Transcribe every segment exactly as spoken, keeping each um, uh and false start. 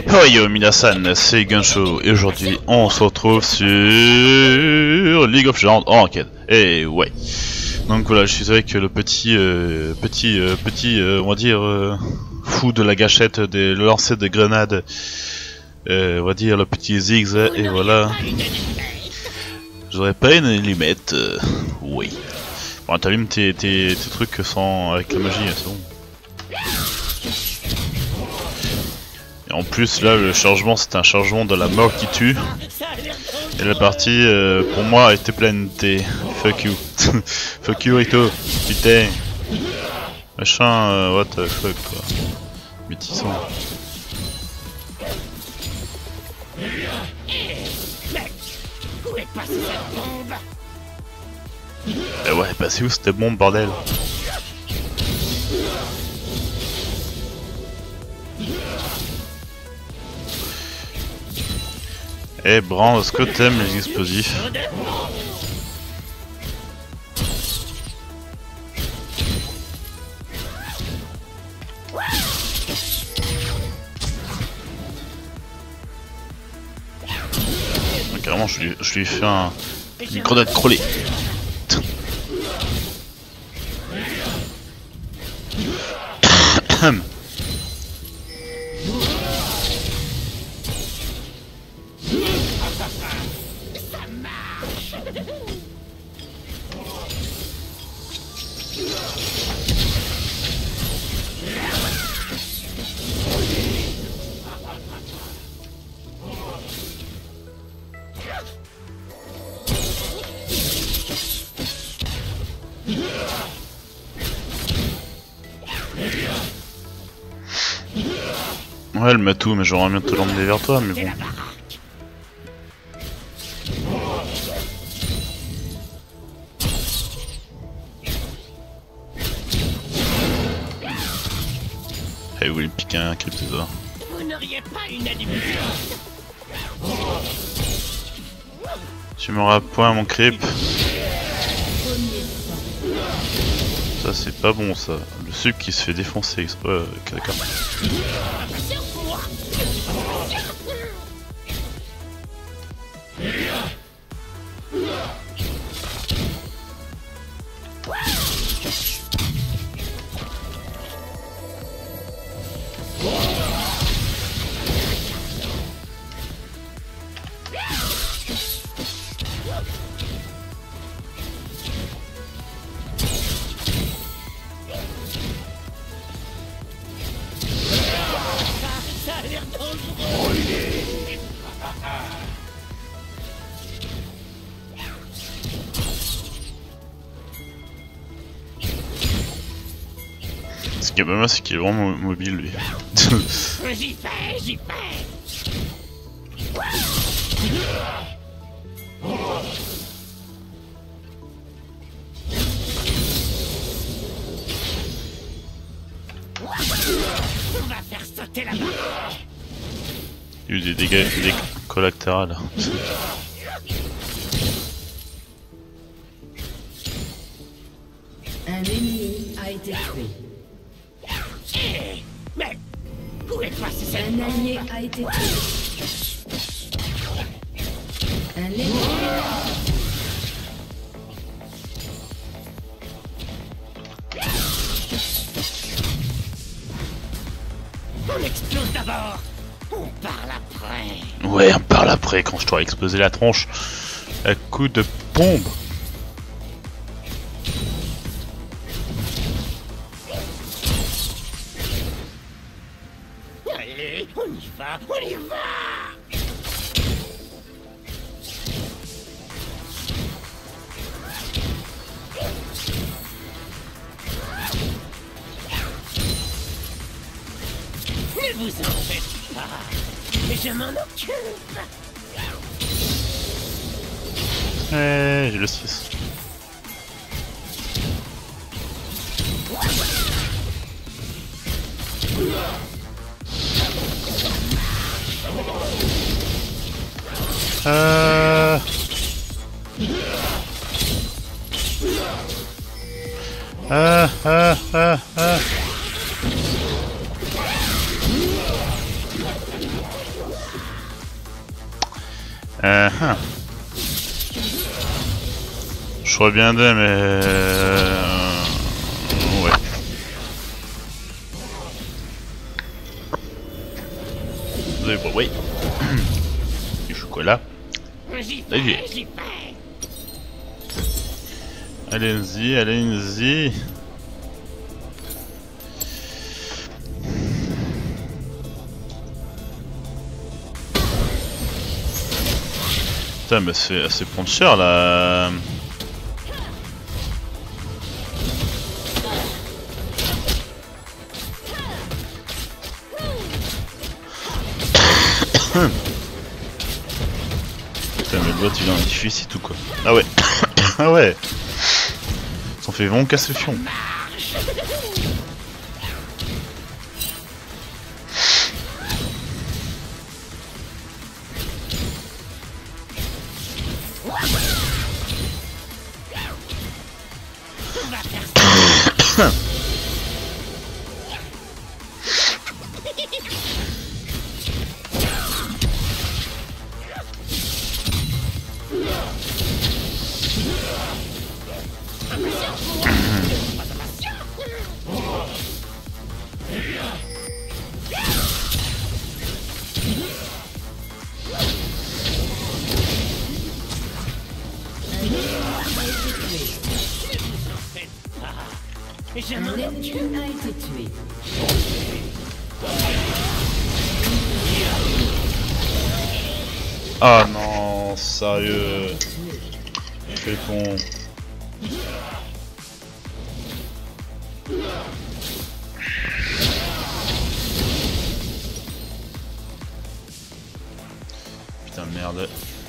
Oh yo Minasan, c'est Gunshow et aujourd'hui on se retrouve sur League of Legends en enquête. Et ouais. Donc voilà, je suis avec le petit, euh, petit, euh, petit, euh, on va dire, euh, fou de la gâchette des lancers de grenades. Euh, on va dire le petit Ziggs et voilà. J'aurais pas une limite, euh, oui. Bon, t'allumes tes, tes, tes trucs sans, avec la magie, c'est bon. Et en plus là le chargement c'est un chargement de la mort qui tue. Et la partie euh, pour moi était pleine de fuck you. Fuck you Rito, putain. Machin euh, what the fuck quoi. Métissant. Eh ouais, passé où cette bombe bordel? Eh Bran, est-ce que t'aimes les explosifs? Donc, carrément je lui, je lui fais un... une grenade crôlée. Ouais, elle m'a tout, mais j'aurais bien te l'emmener vers toi, mais bon. Eh, vous voulez me piquer un crypte, ça? Vous n'auriez pas une animation. Tu m'auras point mon creep. Ça c'est pas bon ça. Le sub qui se fait défoncer exprès euh, quelqu'un. Ce qui est pas mal, c'est qu'il est vraiment mobile lui. J'y fais, j'y fais. On va faire sauter la barre. Il y a eu des dégâts des collatéraux là. Un ennemi a été tué. Mais où est passé cette Un allié a été tué. Un ennemi. On explose d'abord. On parle après. Ouais, on parle après quand je t'aurai explosé la tronche à coup de bombe. Allez, on y va, on y va. Ne vous en faites pas, je m'en occupe. Ouais, j'ai le six. Euh... Ah, ah, ah, ah. Euh, hein. Je crois bien deux, mais... Euh... Ouais. Vous avez pas... Oui. Du chocolat. J'y Allez. vais, j'y vais. Allez-y, allez-y. Putain, mais c'est assez prendre cher là. Putain, mais le bot il est en déficit ou quoi? Ah ouais. Ah ouais. Ils s'en fait vraiment casser le fion. Et je Un m'en ennemi occupe. a été tué. Ah non, sérieux. Quel con. Putain de merde.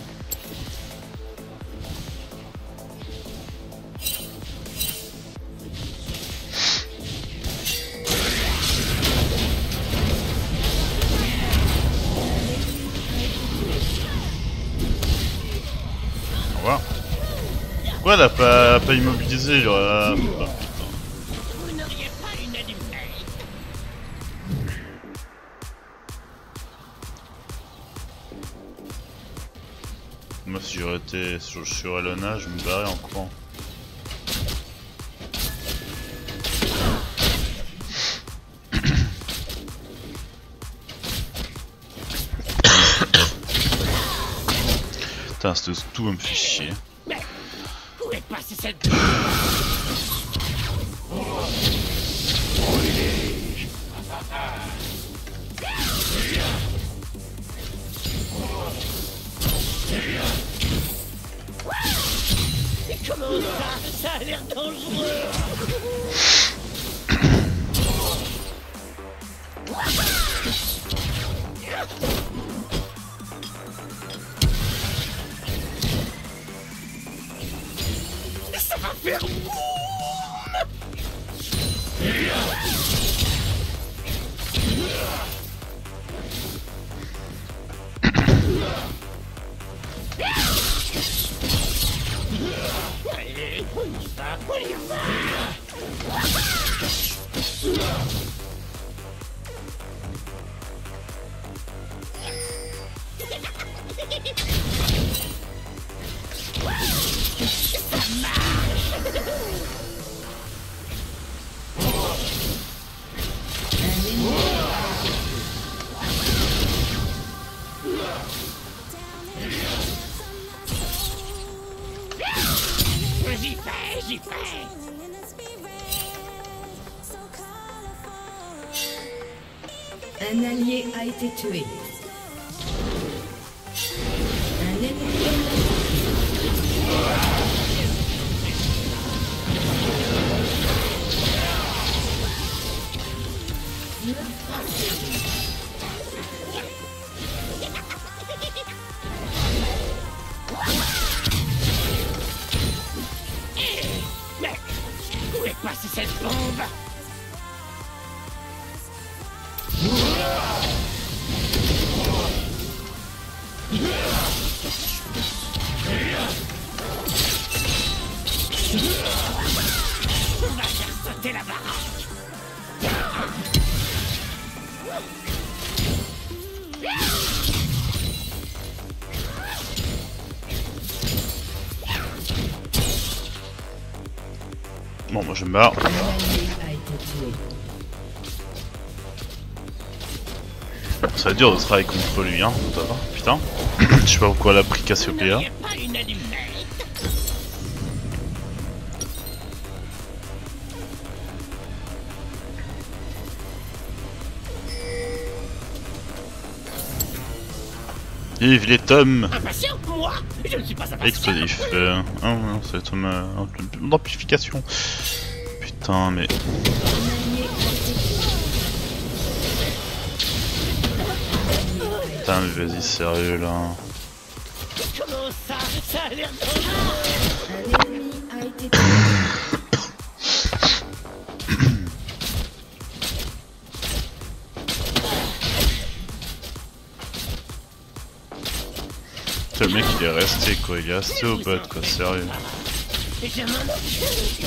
Au revoir. Pourquoi elle a pas, pas immobilisé genre là, putain. Vous n'auriez pas une allumette. Moi si j'aurais été sur, sur Elona, je me barrais en courant. Putain, ce tout me fait chier. Mais où est passée cette... Mais comment ça? Ça a l'air dangereux. Ça va faire boum. Allez, on y va, on y va. J'y vais, j'y vais. Un allié a été tué. Un ennemi a Mais où est passée cette bombe? On va faire sauter la baraque. Bon, moi je me barre. Un allié a été tué. Ça va être dur de travailler contre lui, hein. Ça va, putain. Je sais pas pourquoi elle a pris Cassiopeia. N'ayez pas une allumette. Vive les tomes. Impatient, moi, je ne suis pas impatient. Explosif. Euh, oh non, ça va être ma amplification. Putain, mais. Un allié a été tué. Putain, mais vas-y, sérieux là. Comment ça? Ça a l'air dangereux. Un ennemi a été tué. Le mec il est resté quoi, il est resté au bot quoi, sérieux. Et je m'en occupe.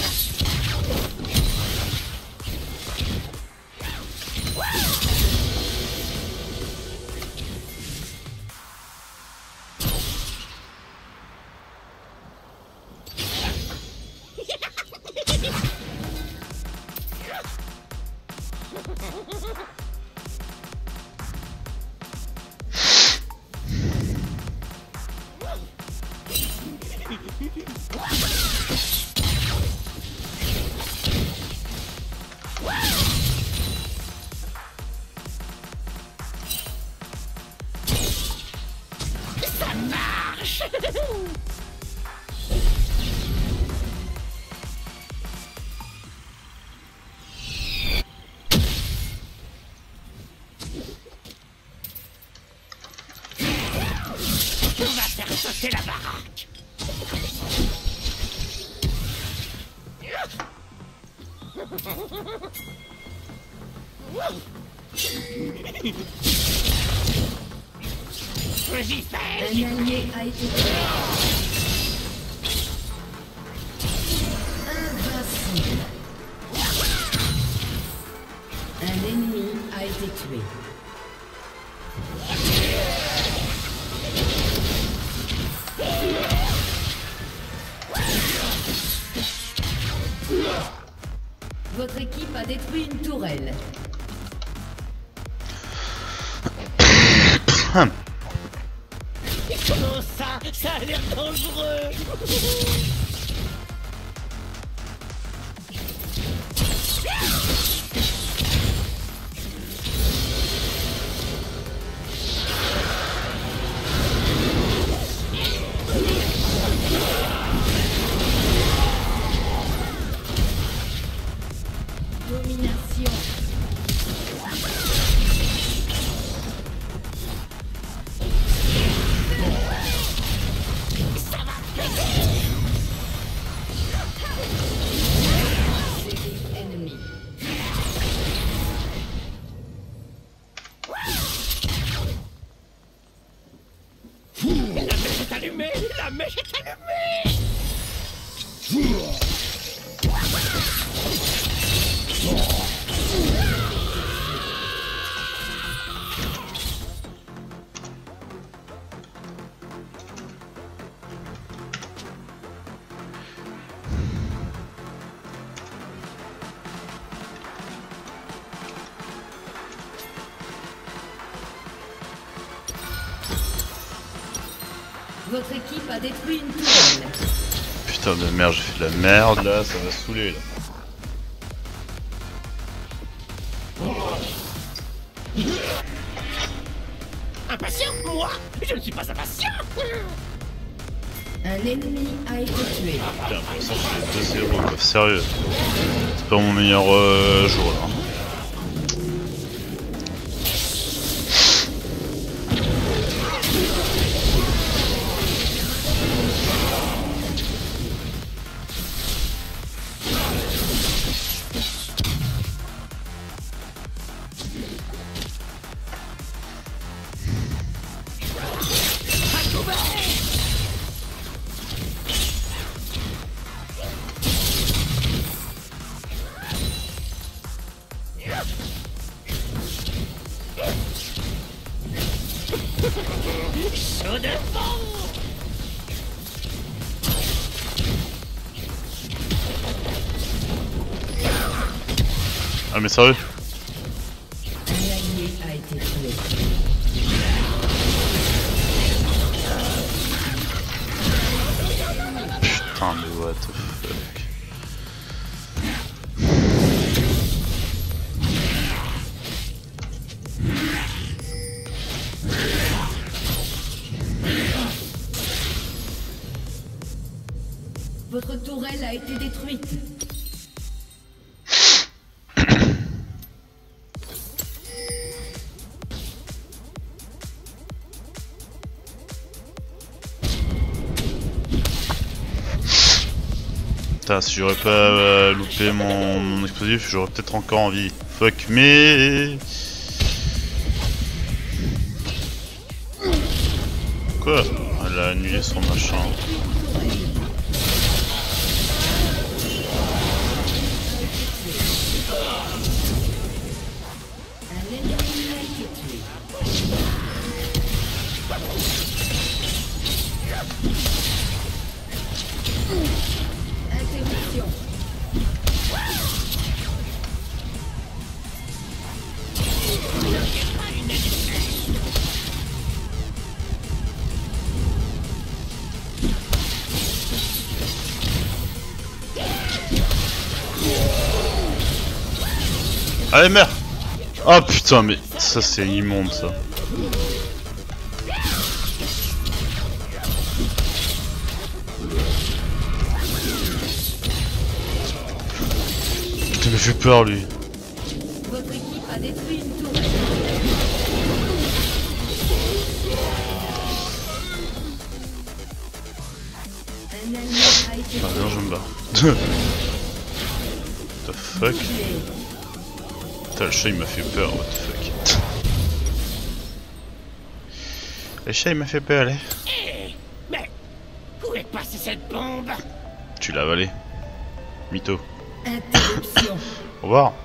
Ça marche. On va faire sauter la baraque. J'y fais. Un allié a été tué. Invincible. Un ennemi a été tué. Votre équipe a détruit une tourelle. Comment ça? Ça a l'air dangereux. Domination. Série ennemie. La mèche est allumée. La mèche est allumée. Votre équipe a détruit une tourelle. Putain de merde, j'ai fait de la merde là, ça va saouler là. Impatient, moi, je ne suis pas impatient. Un ennemi a été tué. Putain, pour ça je fais deux zéro quoi, sérieux. C'est pas mon meilleur euh, jour là. Chaud de fond. Ah mais sérieux? Un allié a été tué. Putain mais what the fuck. Votre tourelle a été détruite. Putain, si j'aurais pas euh, loupé mon, mon explosif, j'aurais peut-être encore envie. Fuck, mais... Quoi? Elle a annulé son machin. Un ennemi a été tué. Interruption. Allez, meurs! Oh putain, mais ça c'est immonde ça. Putain, mais j'ai peur lui. Votre équipe a détruit une tourelle. Un allié a été Ah, non, je me barre. What the fuck? Putain, le chat il m'a fait peur, what the fuck. Le chat il m'a fait peur, allez. Hé, mais où est passée cette bombe? Tu l'as avalé. Mytho. Interruption. Au revoir.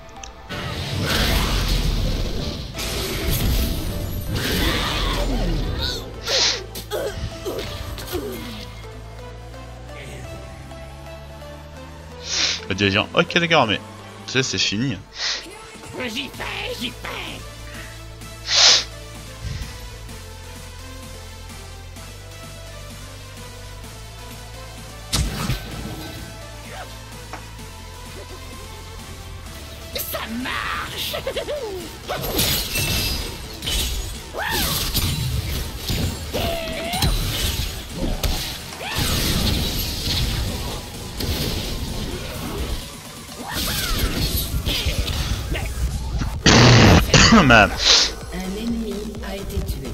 On va dire, ok d'accord, mais tu sais, c'est fini. J'y vais, j'y vais. Ça marche. Man. Un ennemi a été tué.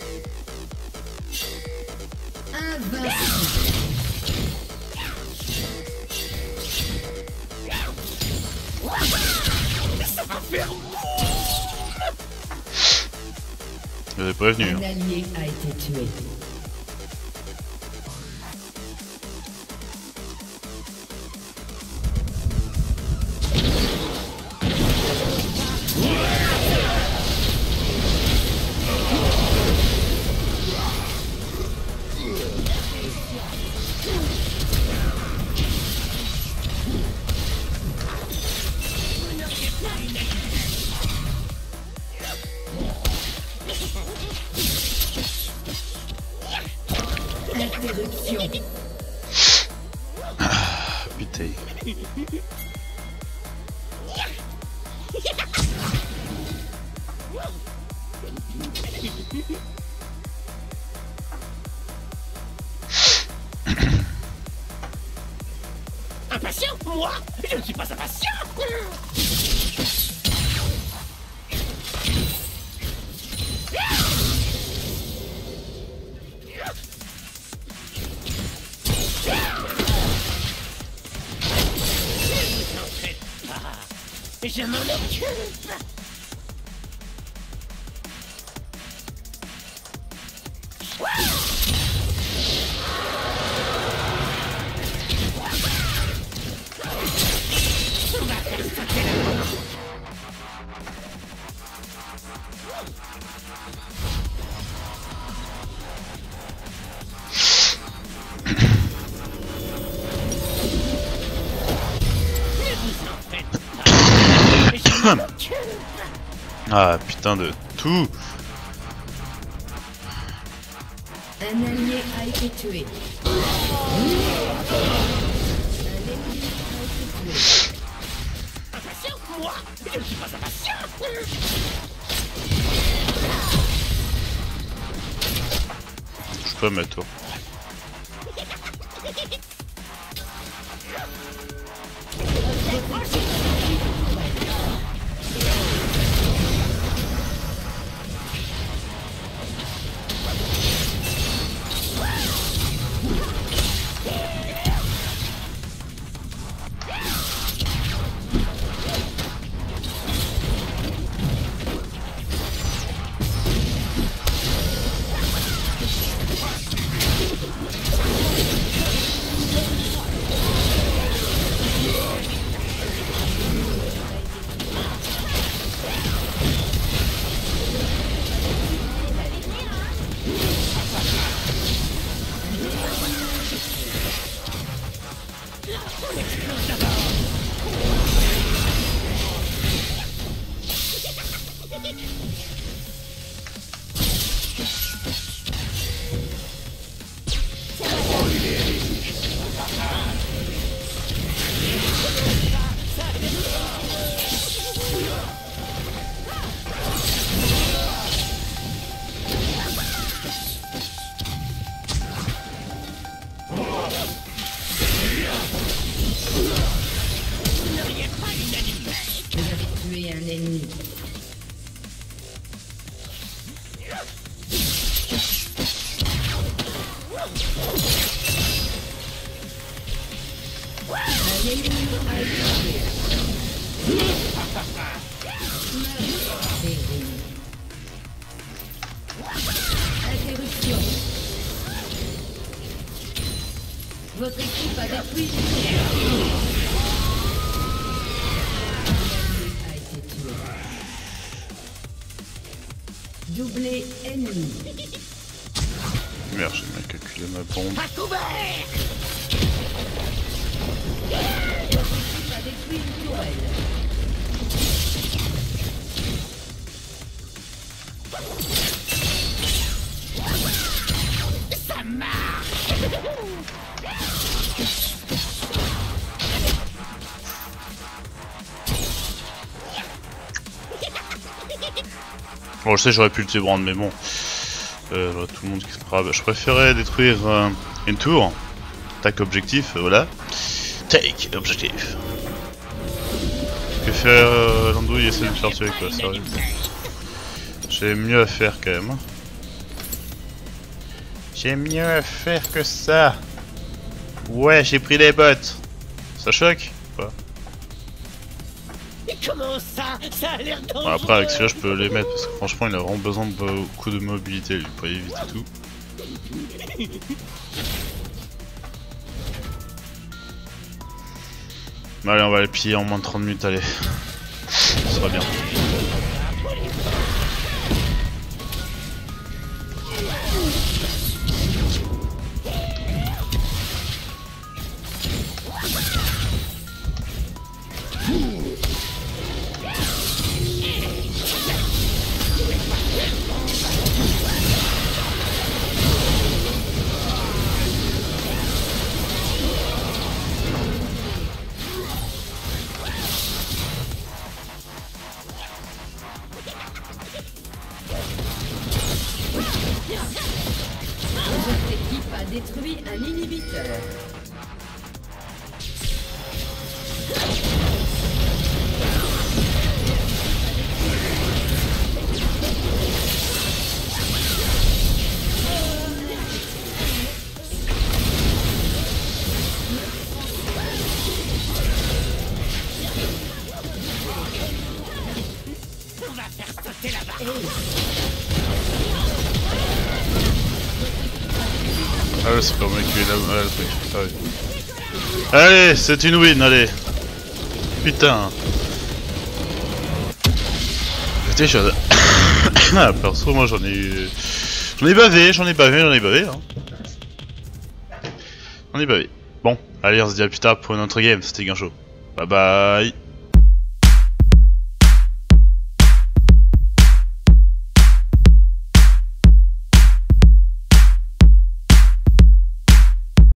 Invincible. Ça va faire. Je l'ai prévenu. Un allié a été tué. Interruption. Ah, putain. Impatient? Moi? Je ne suis pas impatient. Et je m'en occupe. On va faire sauter la bombe. Ne vous en faites pas. Ah putain de tout. Un allié a été tué. Un ennemi a été tué. Impatient, moi, je ne suis pas impatient. Je peux mettre toi. Un ennemi. Un ennemi a été tué. Interruption. Votre équipe a détruit une pierre. Doublé ennemi. Merde, j'ai mal calculé ma bombe. À couvert. A détruit une tourelle. Ça marche. Bon, je sais, j'aurais pu le T-brand, mais bon. Euh, j'aurais tout le monde qui se fera. Je préférais détruire euh, une tour. Attaque objectif, euh, voilà. Take objectif. Que faire euh, l'andouille essaie de me faire tuer, quoi, sérieux. J'ai mieux à faire quand même. J'ai mieux à faire que ça. Ouais, j'ai pris les bottes. Ça choque ou pas? Mais comment ça? Ça a l'air dangereux. Bon, après avec celui-là je peux les mettre parce que franchement il a vraiment besoin de beaucoup de mobilité lui pour éviter tout. Mais allez, on va les piller en moins de trente minutes, allez. Ça sera bien. Votre équipe a détruit un inhibiteur. On va faire sauter la barre. Ah ouais, c'est pas moi qui vais là. Ouais, le truc. Ah ouais. Allez, c'est une win, allez. Putain. Putain, je suis à... Ah, perso, moi j'en ai eu... J'en ai bavé, j'en ai bavé, j'en ai bavé. Hein. J'en ai bavé. Bon, allez, on se dit à plus tard pour une autre game, c'était Guincho. Bye bye.